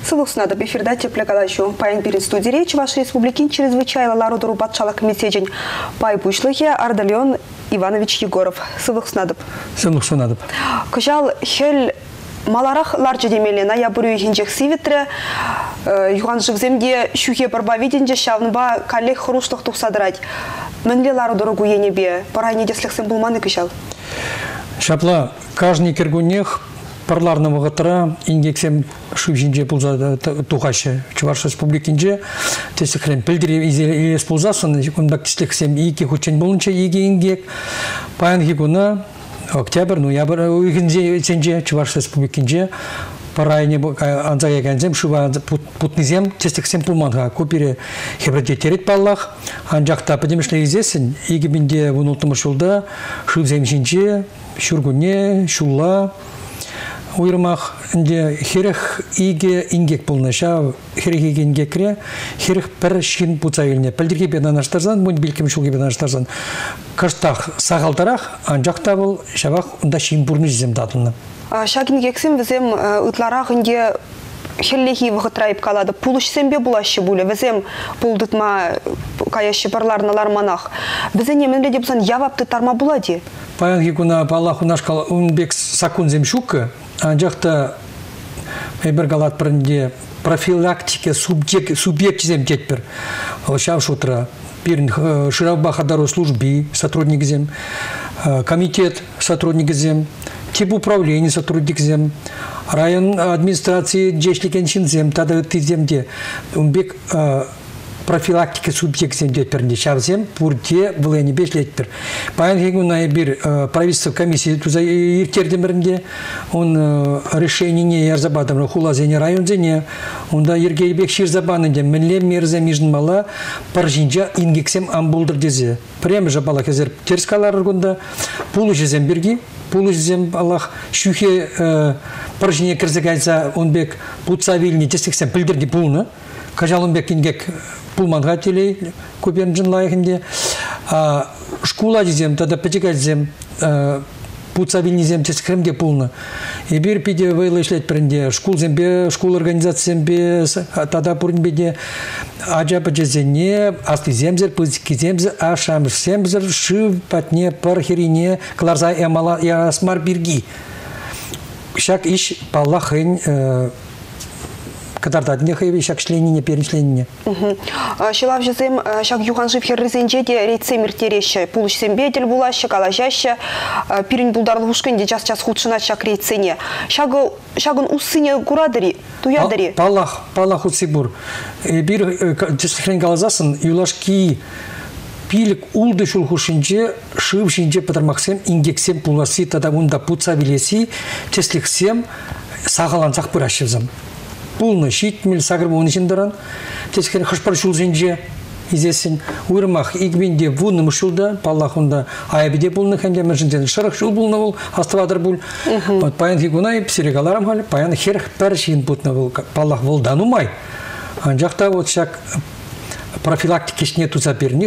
Сылуксунады эфирда теплякалашу паян перед студии речь вашей республики чрезвычайно народу батчалак месседжень пай бушлыхе Ардальон Иванович Егоров. Сылуксунады. Сылуксунады. Кожал хел маларах ларчы демелі ноябрю ехенчек сивитре юған живземде шухе барбавиденде шавнба коллег хрушлық тухсадырать. Мінле лару дорогу енебе, парайне деслексен булманы кожал. Шапла каждый киргунех парларного гатра ингексем шивжинже пулза тухаще Чуваш республикинже тесихрен пилдире изелес пулзасын ундак тесихсем ики хучен болунча иги ингек паян хигуна октябрь ноябрь уйгинже сенже Чуваш республикинже парайне анзага гензем шува путнизем тесихсем пулманга копире хебреде терет баллах анжакта подемишле изесин иги бинде вунултымышулда шивзем шинже шургуне шулла уйрмах инде херех иге ингек полнаша херех иге ингекре херех першин пуцайлне пелдирге бенанаштарзан мун билкем шулге бенанаштарзан каштах сагалтарах анжакта бул шабах унда шимбурны земдатны шагин гексем везем утларах инде хеллехи вгытрайып калады пулышсембе булашы буле везем пулдытма каяшы парларналар манах везене менле депсан явапты тарма булади паян гикуна Аллаху нашкал унбек сакун земшука анжакта эбер галат пренде профилактика субъект зем кетпер шав шутра пирн ширабахадару служби сотрудник зем комитет сотрудник зем тип управления сотрудник зем район администрации джешликен шинзем тада тиземде унбек профилактика субъект земде пернде шавзем пурте булени бешлетпер паян гегуна бир правительство комиссии туза иртердемернде он решение не ярзабадам хулазене районзене онда ергейбек ширзабанынде милле мерзе мижнмала паржинжа ингексем амбулдыр дезе прямо же бала кезер терскалар гунда пулы жезем бирги пулы жезем Аллах шухе паржине кирзегайса онбек путсавильни тесексем пилдирди пулны кажалынбек ингек пулманға телей көберін лайығынде школа дезем, тада пәтекәзем, путсавильнезем тескіремде пулны. Ебір пиде вайлы ішлет бірінде школ зембе, школ организациямбе, тада бұрынбеде ажапы жезене, асты земзер, пызыки земзер, ашамыр земзер, шыв, патне, пархерине, кларза эмала, ясмар бирги. Шак иш паллахын кадарда днехаеве шак членение перечисление. Шилав жезем шак юхан жив херрезенже де рейцемир тереше пулыш сембедель булаще калажаще пирин булдарлы ушкенде час худшина шак рейцене. Шагын усыне курадыри туядыри. Палах усибур. Бир числен галазасын юлашки пилик улды шулхушинже шившинже патармаксем ингексем пуласи тада унда путса билеси числексем сагалансак пырашевзам. Пулны шитмел сагрбы унышындаран, тескер хашпар шулзенже изесен уйрмах игбинде вунны мышулда, паллахунда айбиде пулны ханде мышынтен шарах шул булны бул, астывадыр бул. Паян хигунай псирегаларам хали, паян херх першин путны бул, паллах волданумай. Анжақта вот шак профилактикешне туза берни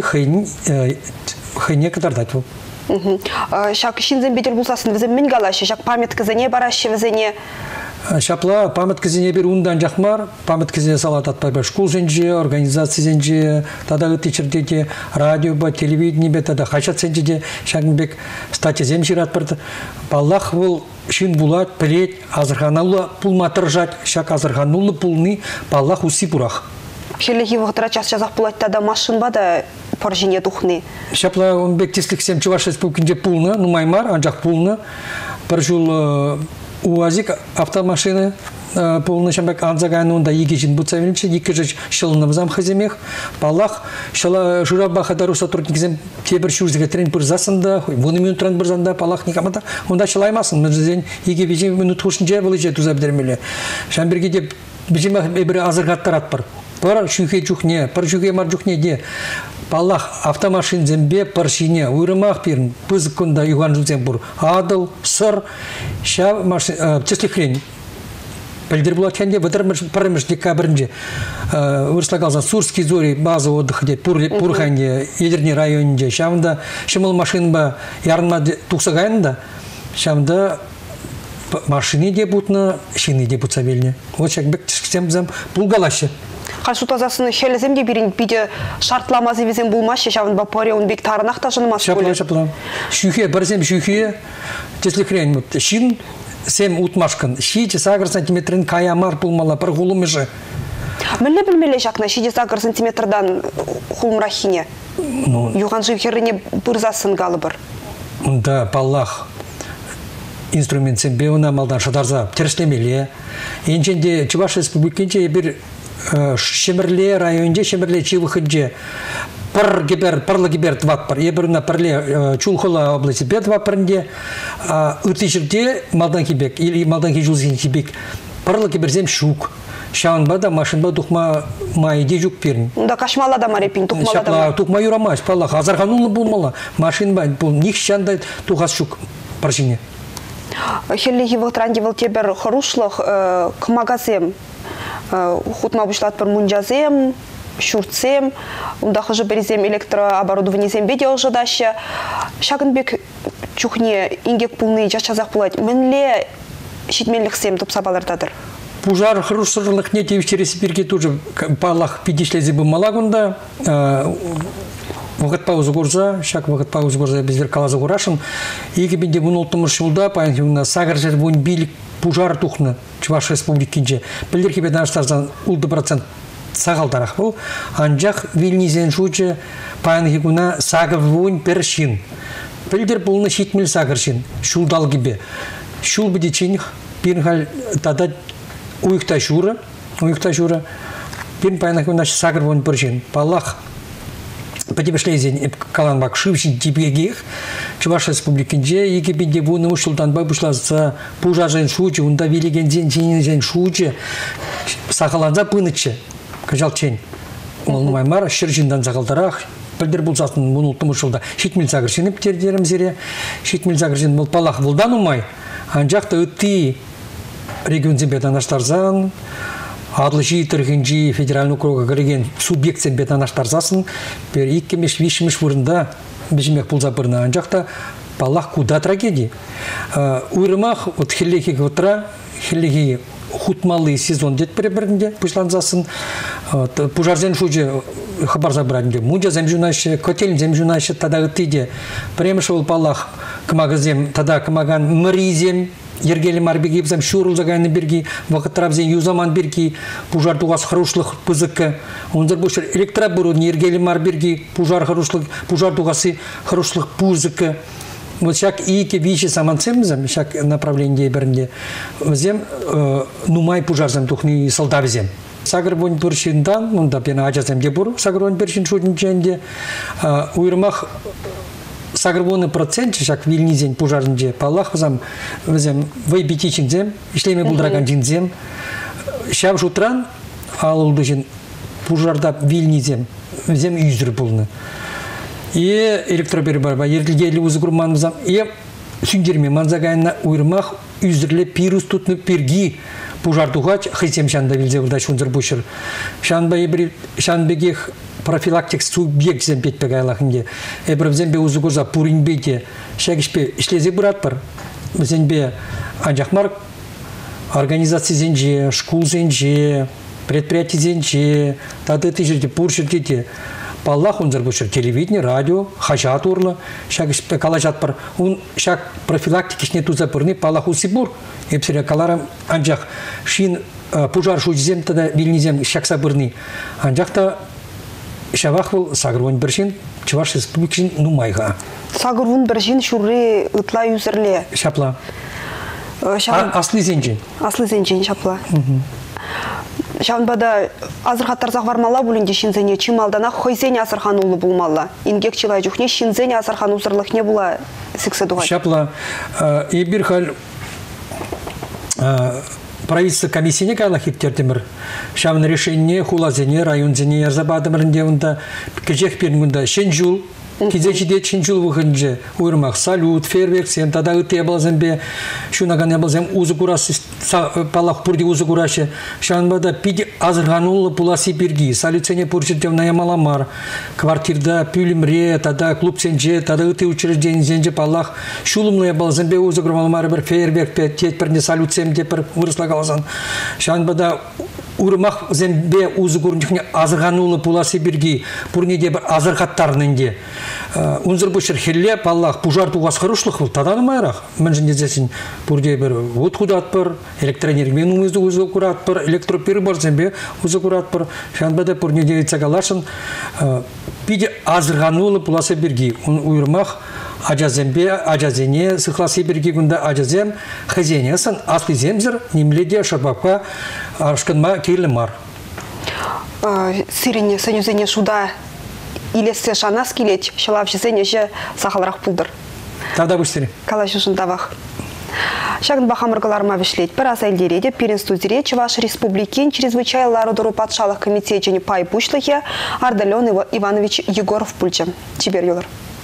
хайне катардать бул. Шак шинзен бедел булсасын візен мен галашы, шак памятка зене барашы візене. Шапла памятка зене бир ундан жақмар, памятка зене салат атпайбар школ зенже, организация зенже, тада гытычырдеде, радио ба, телевидение бе, тада хачат зенже, шагынбек статья земшир атпарды. Баллах был шин булат, плеть, азырханулы пулматыр жать, шак азырханулы пулны, баллах уси бурах. Хеллехи вғытыра час-часақ булат тада машин ба да паржине тухны. Шапла он бек тисликсем Чуваш республикинде пулны, ну маймар, анжақ пулны, паржул УАЗик автомашины полный шамбек анзаганунда егижин буцавинче егижи шылны взам хаземех балах шала журабаха дару сотрудникзем тебір шурзиге трен бұрзасында вуны минут трен бұрзанда балах никамата онда шылаймасын мөзен еге бежен минут хушынже болыже тузабдермеле шамберге деп бежеме бір азырғаттар атпар пар шухе чухне пар шухе мар чухне де балах автомашин зембе паршине уйрымах пирн пызык кунда юган жузем бур адыл сыр ша машин теслихрень пельдер була кенде выдырмыш парымыш декабрьнде урслагалзан Сурский зори база отдыха де пурханде ядерный районде шамда шымыл машин ба ярынма тухсагайында шамда машины де бутна, шины де бутса велне. Вот шак бек тишксем зам булгалашы. Қашу тазасын хелеземде бірін биде шартламазы везен булмашы, шавын бапаре он бек тарынақта жынымас көлі. Шапла. Шүйхе, бірзем шүйхе, теслікрен, шин сем утмашкан, шиече сагыр сантиметрін каямар булмала, бір ғулымыжы. Мүлі білмелі жақна, шиде сагыр сантиметрдан хулмрахине. Юған жүйхеріне бұрзасын галы бір. Унда паллах инструмент сен беуна малдан шадарза терслемеле. Енченде Чуваш республикинче бір Шемерле районде, Шемерле Чивыхыдже парлы гибер тватпар. Ебірна парле Чулхола области бе тватпарнде, ыртышырде малдан кибек, или малдан кижулзин кибек, парлы гиберзем шук. Шаанбада машинба тухма майде жук перін. Да кашмала да марепин, тухмала да мар. Тухма юрамаш, паллах, азарханулы болмала. Машинба, бұл них шандай тухас шук паршине. Хеллиги вылтранди вылтебер хорушлых к магазем. Хутма бушлат пар мунджазем, шурцем, унда хожу березем электрооборудование зембеде ожидаща. Шагынбек чухне ингек пулны жашазақ булать. Менле шитменліксем тупсабалардадыр. Пужар хрушсырлық не тевіш через Сибирге тоже палах 50 зебі малагунда. Вағыт паузы көрза, шак вағыт паузы көрза бездер калазы көрашын. Еге бенде бұн ұлтымыр шылда, пайынхевна сағыр жер бұн билік пужар тухны Чуваш республикинже. Білдер кебеден аштарзан ұлды процент сағалдарақ бұл. Анжақ вилнизен шучы пайынхевна сағыр бұн першин. Білдер бұлны шетмел сағыр шин. Шулдал гибе. Шул біде ченіх, пирхал тада уйықта жура, пен пайынхевна сағыр бұн першин. Палах Патибешлезен каланбак шившин типегих Чуваш республикинже еге бенде буны ушулдан бабушлазца пужажен шучы, унда велеген зен шучы сақаланза пынычы кажал чен. Олнумай мар шыржиндан сақалдарақ білдер бұлсасын бұны ұлтым ушулда шетмел загыршын ептердерім зере шетмел загыршын бұл палақ бұлдан умай анжақта үтті регион зембетан аштарзан Адлыжи тыргынжи федеральный округа кірген субъектсен бетан аштарзасын, бер иккемеш вишімеш бұрында бежімек пулза бұрына. Анжақта палақ куда трагедия. Уйрымақ от хеллеги ғытра, хеллеги хутмалы сезон дет бірінде пұшланзасын. Пужарзен шучы хабар забырадінде. Мунжа земжунашы, котелін земжунашы тада ғытыде. Премеш ол палақ кымағызем, тада кымаған мыризем, Ергели марбеги бзам шурул загайны берги, вақыттарабзен юзаман берги, пужар туғас харушлық пызыкы. Онзар бұшыр электроборудный ергели марберги, пужар туғасы харушлық пызыкы. Вот шак ике виши саманцем бзам, шак направление берінде. Бзем нумай пужарзам тухни солдавзем. Сагыр бон першиндан, онда пена ачасем дебур, сагыр бон першин шутниченде. Уйрмах сагырбоны процент шак вильнизен пужарнже паллах вазам вайбитичинзем ишлеме булдраган жинзем шав шутран алылдыжын пужарда вильнизем зем юзр булны и электробер барба ерлигели узгурман вазам и сүндерме манзагайна уйрмах юзрле пирус тутны перги пужардугач хисем шанда вилзе булда шунзыр бушыр шанба ебри шанбегех профилактик субъект зембет пегайлахынде. Эбір зембе узугурза пуринбете шагишпе ишлезе бұрат бар. Зембе анжақмар организация зенже, школ зенже, предприятие зенже, тады ты жерде пур жерде. Паллах он зарбушыр телевидение, радио, хажат урлы, шагишпе калажат бар. Он шаг профилактикишне туза пырны, паллах усибур. Эпсере каларам анжақ шин пужар шучзем тада вильнизем шакса бұрны. Анжақта Шавах был сагрвон бершин, Чуваш республикин нумайга. Сагрвон бершин шуры ытла юзерле. Шапла. Аслы зенжин. Аслы зенжин шапла. Шавнбада азырхаттар загвармала булинде шинзене чималдана хойзене азырхан улы булмала. Ингек чилай жухне шинзене азырхан узырлых не була секседуга. Шапла. И бирхаль правительство комиссияне кайла хиттердемір. Шавын решение хулазене, районзене ярзабадымырынде онда кежек перінгунда шен жул Кизечиде чинчул выхынже уйрмах салют, фейерверк сен тада ыты ябалзембе, шунаган ябалзем узы курасы палах пурди узы кураше, шанбада пиди азырганулы пуласи бирги, салюцене пурчитев на ямаламар, квартирда пюлимре, тада клуб сенже, тада ыты учреждение сенже палах, шулымлы ябалзембе узы курмалмары бір фейерверк тет бірне салюцем де бір вырыслагалазан, шанбада урмах зембе узы курнихне азырганулы пуласи бирги, пурнеде бір азыргаттарнынде. Унзыр бушер хилле паллах пужар тугас хорошлых был тогда майрах. Мен же здесь пурде бер вот куда отпор, электроэнергию умызды узы курат пор, электропир бар зембе узы курат пор. Шанбада пурне девица галашын пиде азырганулы пуласи бирги. Уйрмах ажазембе ажазене сыхласи бирги гунда ажазем хазенесын асли земзер немледе шарбапка ашканма кирлемар. Сирине союзене шуда или сешана скелет, шалав жизни же сахалрах пулдыр. Тогда быстрее. Калашушын тавах. Шагын бахамыргаларма вишлеть. Параз эльдереде перенстудире Чуваш республикен чрезвычайно ларудору патшалық комитетчені пай пушлыхе Ардален Иванович Егоров пульче. Чибер юлар.